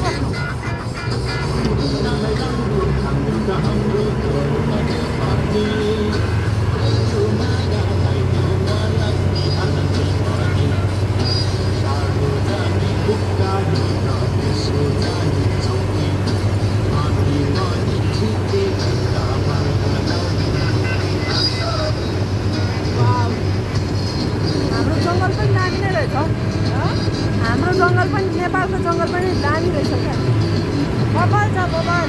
हाम्रो जङ्गल पनि नेपालको जङ्गल पनि दामी रहेछ क्या बबाल छ बबाल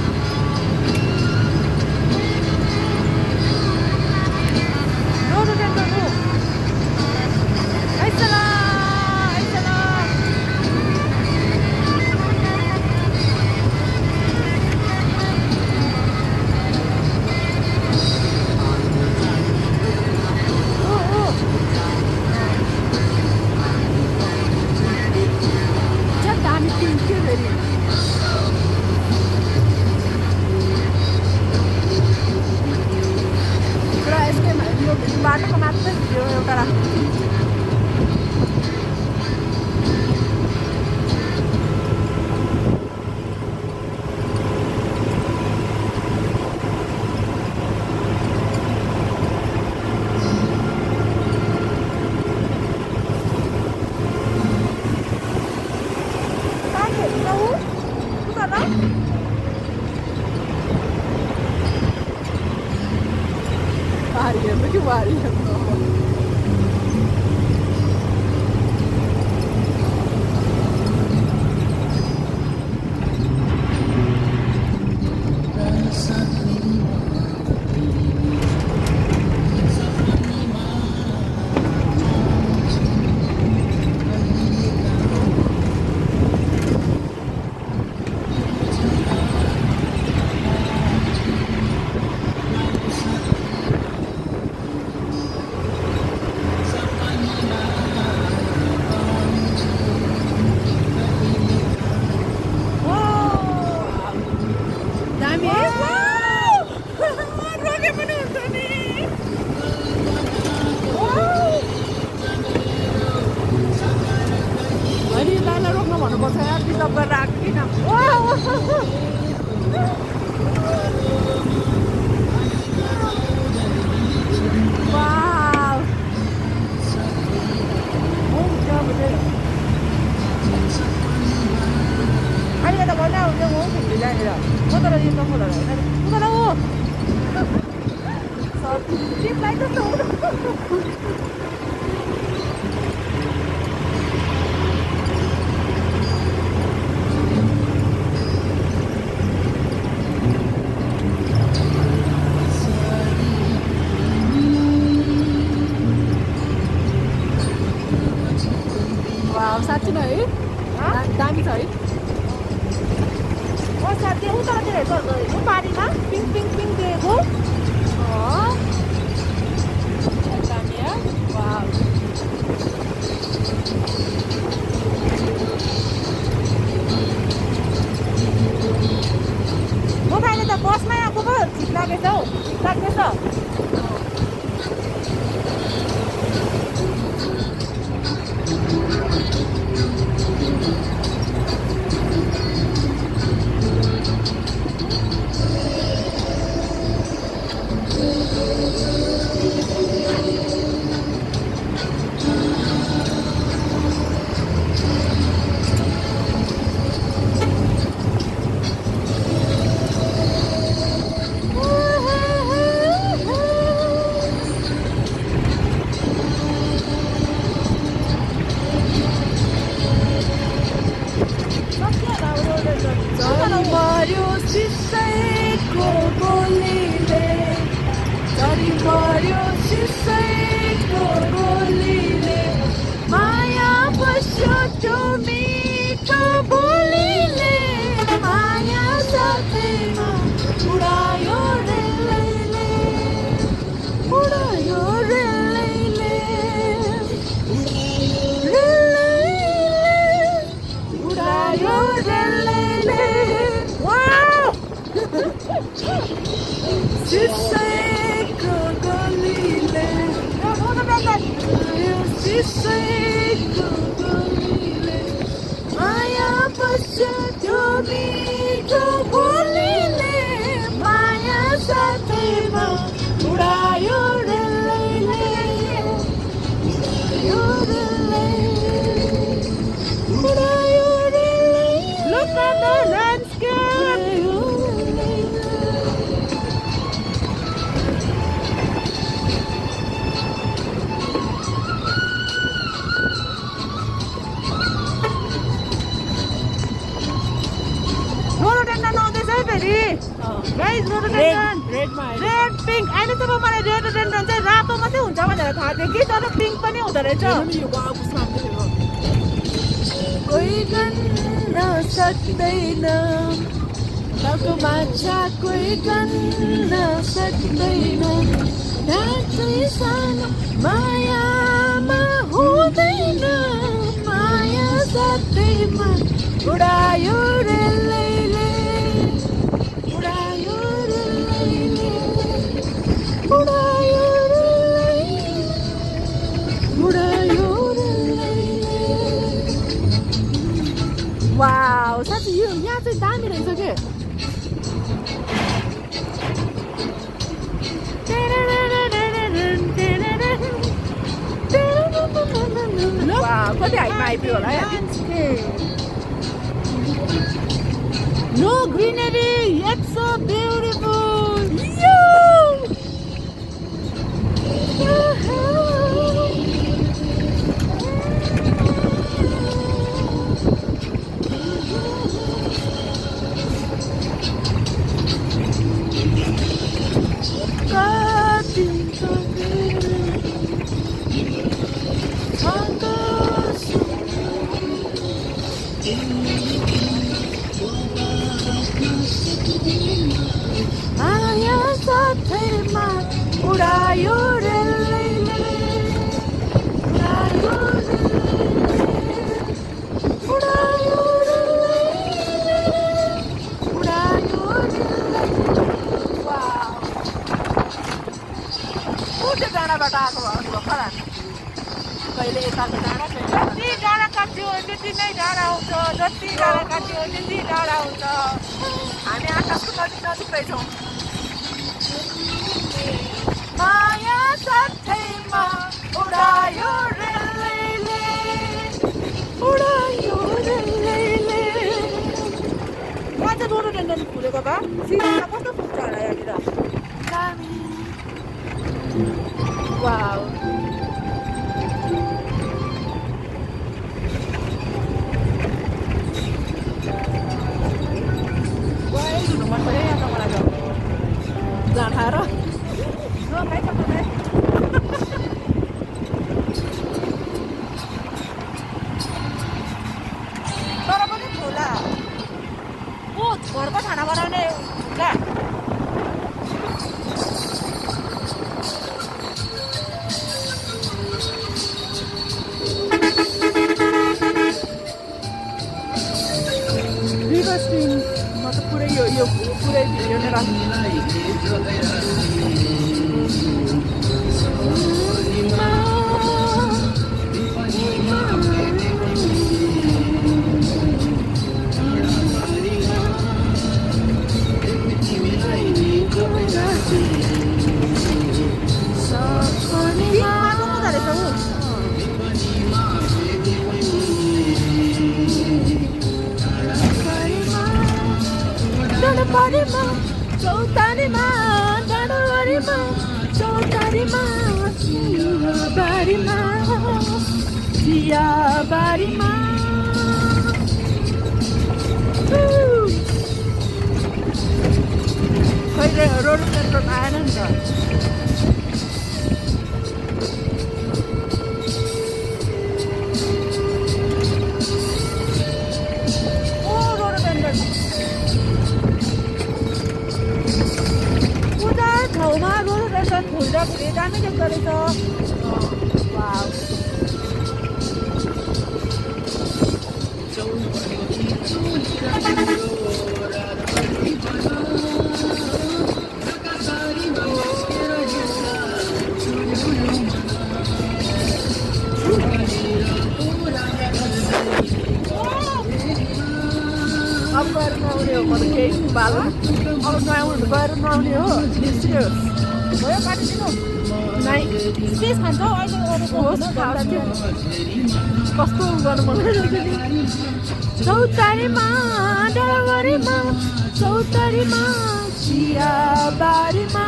बाटोको मात्रै भिडियो एउटा राख्नु साँच्ची नै है दामी छ है साथी उतातिर हेर्छ पारीमा पिङ पिङ पिङ दिएको दामी म त अहिले त बसमै आएको पो ठिक लागेछ हौ ठिक लाग्दैछ Say, go, go, Lily. Maya, मिठो बोलीले माया साथैमा उडायो रेलैले उडायो रेलैले Look at the landscape Guys, rhododendron. Red, pink. अहिलेसम्म मलाई rhododendron चाहिँ रातो मात्रै हुन्छ भनेर थाहा थियो कि तर पिङ्क पनि हुँदो रहेछ कोही गन्न सक्दैन टाउको माछा कोही गन्न सक्दैन रातै सानो मायामा हुँदैन माया साथैमा उडायो रेलैले वाउ साथी यो यहाँ चाहिँ दामी रहेछ के कति हाइटमा आइपुग्यो होला no greenery yet so beautiful माया साथैमा उडायो रेलैले उडायो रेलैले उडायो रेलैले वाउ कुन डाँडाबाट आएको भर्खर कहिले यताको डाँडा जति डाँडा काट्यो त्यति नै डाँडा आउँछ जति डाँडा काट्यो त्यति डाँडा आउँछ हामी आकाशको नजिक नजिकै छौँ माया साथैमा उडायो रेलैले उडायो रेलैले यहाँ चाहिँ rhododendron फुलेको भए सिजनमा कस्तो फुल्छ होला यहाँनिर दामी वाउ मन पऱ्यो यहाँ त मलाई जहाँ खाएर तर पनि ठुला ओ घरको खाना बनाउने ला रिभर स्ट्रिम मतलब पुरै यो पुरै भिडियो नै राख्नु चौतारीमा डाँडोबारीमा चौतारीमा चियाबारीमा चियाबारीमा खै rhododendron आएन नि त ठाउँमा rhododendron फुल्दाखेरि दामी देख्दो रहेछ वाउ अब गएर नआउने हो मलाई केही बाला अब नआउनु गएर नआउने हो सिरियस भयो काटिदिनु नाइ स्पेस खान्छ अहिले अरूको होस् खाँदा कस्तो गर्नु मन लागिरहेको चौतारीमा डरावरीमा चौतारीमा चियाबारीमा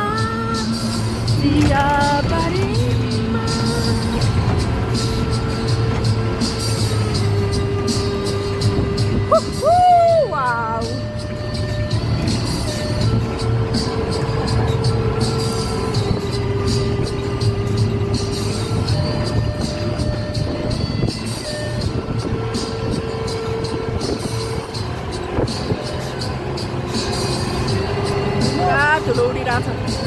wow ठुलो उडिरहेछ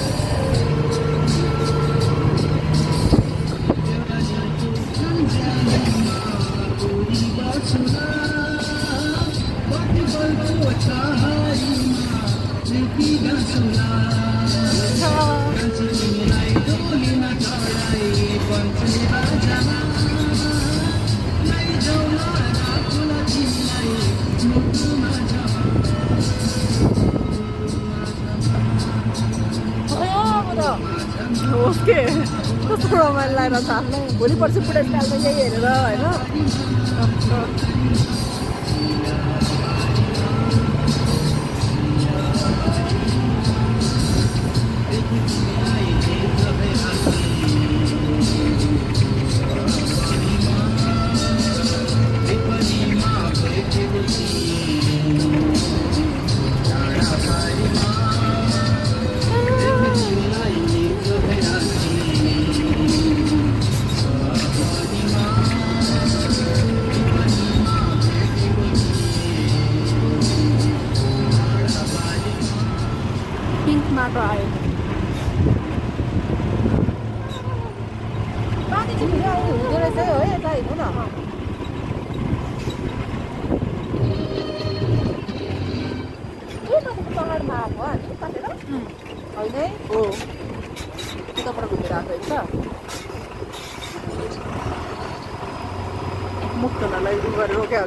ओके कस्तो रमाइलो लागेर छ आफ्नै भोलि पर्सि बुढेसकालमा यही हेरेर होइन माटो आयो पानी चाहिँ फेरि आउनु हुँदो रहेछ है यता हेर्नु न के माथिको पहाडमा आएको हामी काटेर होइन है हो उताबाट घुमेर आएको होइन मुक्तलाई गरेर रोक्या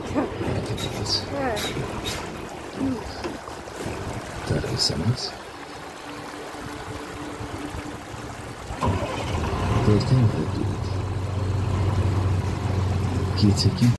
They think that